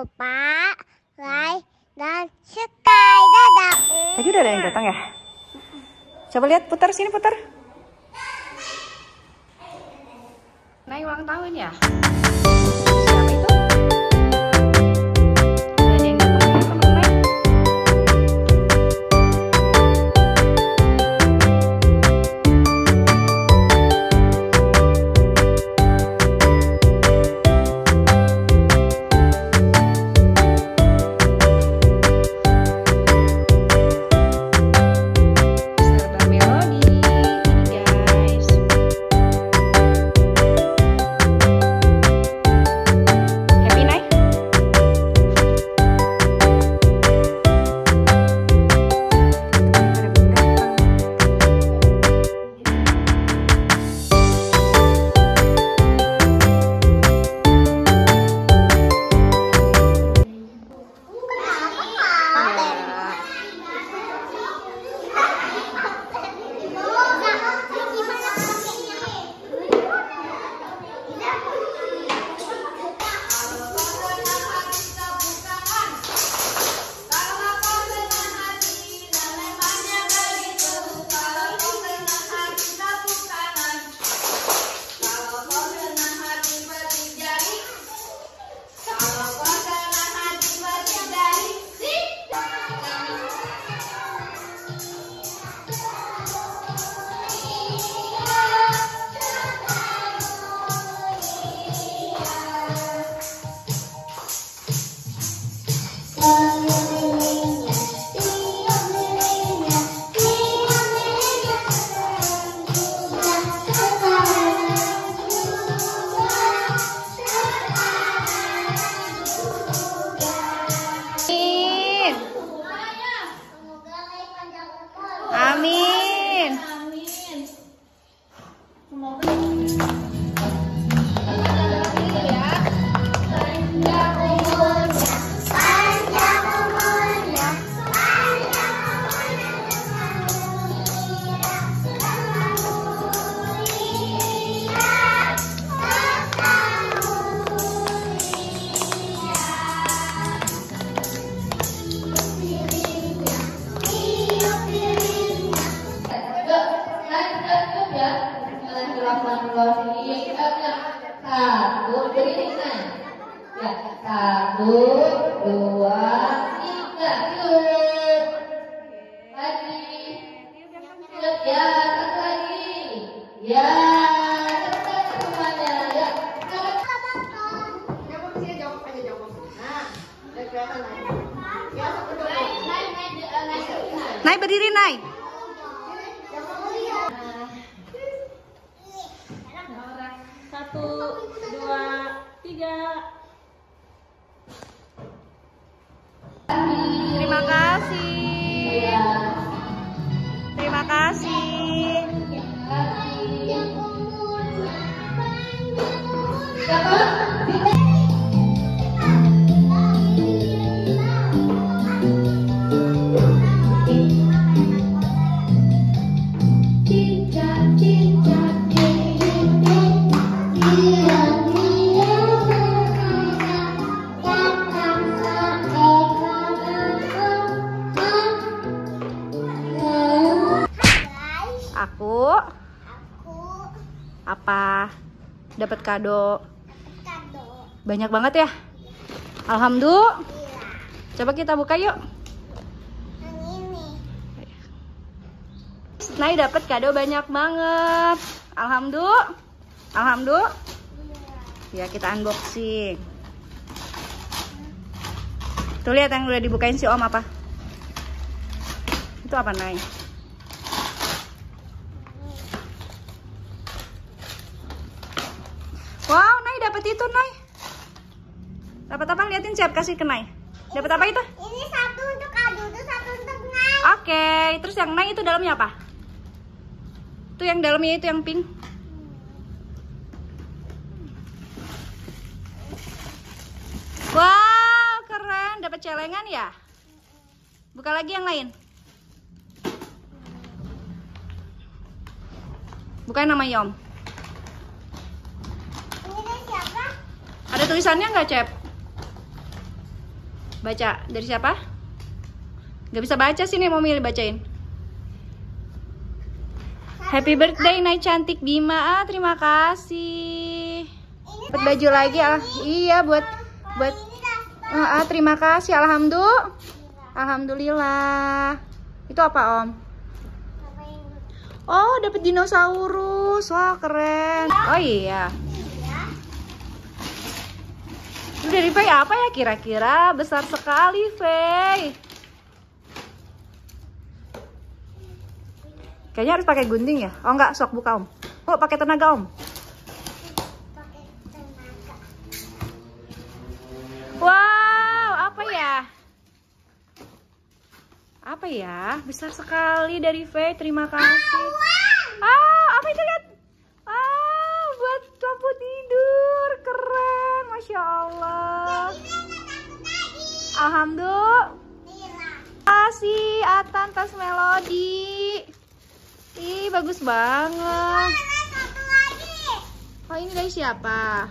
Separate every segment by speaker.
Speaker 1: lupa like dan subscribe. Dadah.
Speaker 2: Tadi udah ada yang datang ya? Coba lihat, putar sini, putar. Nah, ulang tahun ya? Siapa itu? Ada yang datang ya, teman-teman? Amin.
Speaker 3: Satu, berdiri naik. Ya, 1, 2, 3, yuk. Lagi. Yuk, ya, satu lagi. Ya, cepat semuanya. Ya, jawab sini, jawab aja jawab. Nah, udah kelihatan naik. Ya, satu dulu.
Speaker 2: Naik, berdiri, naik.
Speaker 4: Satu, dua, tiga.
Speaker 2: Terima kasih. Terima kasih. Aku apa? Dapat kado. Banyak banget ya? Alhamdulillah. Coba kita buka yuk. Nay dapat kado banyak banget. Alhamdulillah. Alhamdulillah. Ya, kita unboxing. Tuh lihat yang udah dibukain si Om apa? Itu apa, Nay? Wow, Nay dapat itu, Nay. Dapat apa? Liatin, siap kasih ke Nay. Dapat apa itu?
Speaker 1: Ini satu untuk kado, itu satu untuk Nay.
Speaker 2: Oke, terus yang Nay itu dalamnya apa? Itu yang dalamnya itu yang pink. Wow, keren. Dapat celengan ya? Buka lagi yang lain. Bukan nama Yom.
Speaker 1: Ini dari siapa?
Speaker 2: Ada tulisannya nggak, Cep? Baca. Dari siapa? Gak bisa baca sih nih, mau milih bacain. Happy birthday Nay cantik Bima. Terima kasih. Dapat baju lagi. Iya buat terima kasih. Alhamdulillah. Itu apa Om? Oh, dapat dinosaurus. Wah, keren. Oh iya. Itu dari Faye apa ya kira-kira? Besar sekali, Faye. Kayaknya harus pakai gunting ya? Oh enggak, sok buka Om. Oh, pakai tenaga Om. Wow, apa ya? Apa ya? Besar sekali dari Faye. Terima kasih. Apa itu lihat? Buat lampu tidur. Keren, Masya Allah. Alhamdulillah. Kasih Atan tas Melody. Ih, bagus banget. Oh, ini dari siapa?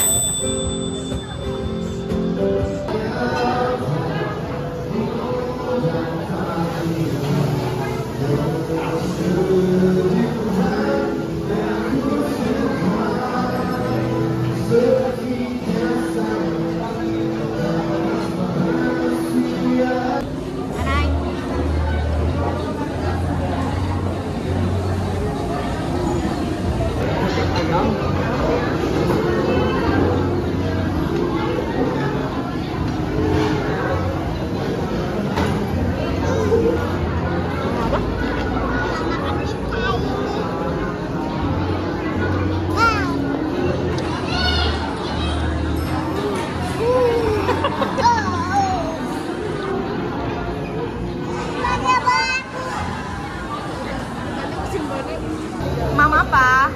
Speaker 2: Mama apa?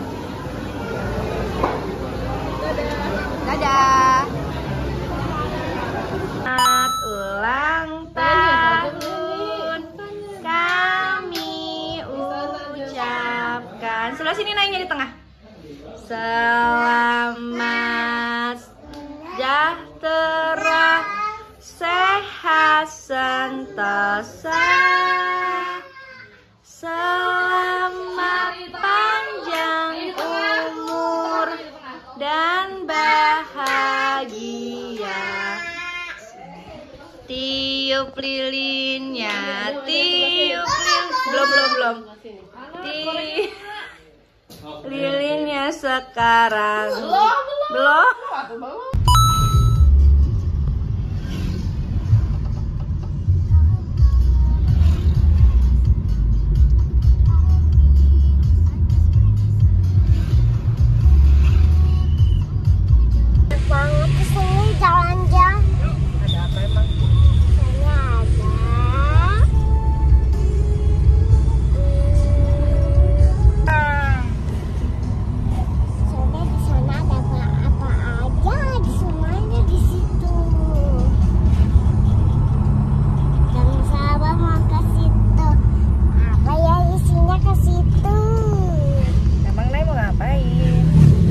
Speaker 2: Dadah. Selamat ulang tahun kami ucapkan. Sebelah sini naiknya di tengah. Selamat sejahtera, sehat sentosa. Selamat panjang umur dan bahagia. Tiup lilinnya, tiup lilin. Tiup lilinnya sekarang. Belum.
Speaker 1: Banget kesini jalan-jalan.
Speaker 2: Ada apa emang?
Speaker 1: Sini ada. Soalnya di sana ada apa aja, di semuanya di situ. Dan sahabat mau ke situ. Apa ya isinya ke situ?
Speaker 2: Emang Nay mau ngapain?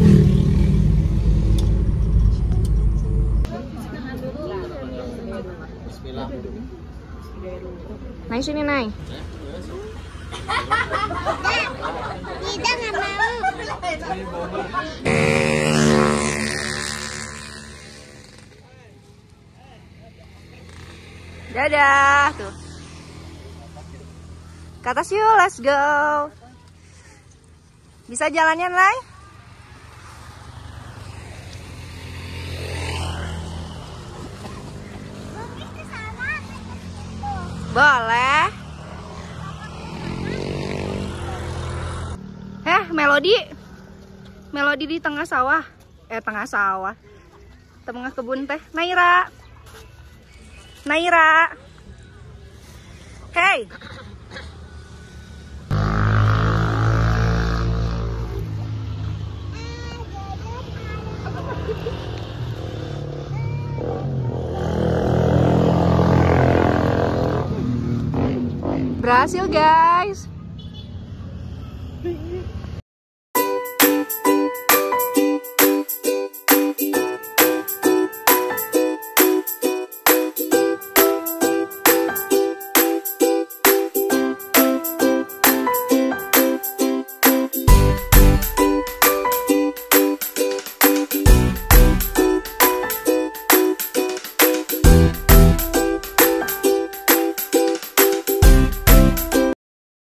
Speaker 2: Naik sini, Nay.
Speaker 1: Tidak nggak mau.
Speaker 2: Dadah, tuh. Ke atas yuk, let's go. Bisa jalannya, Nay? Boleh. Melody di tengah sawah. Tengah sawah. Tengah kebun teh. Naira. Hey. Berhasil guys.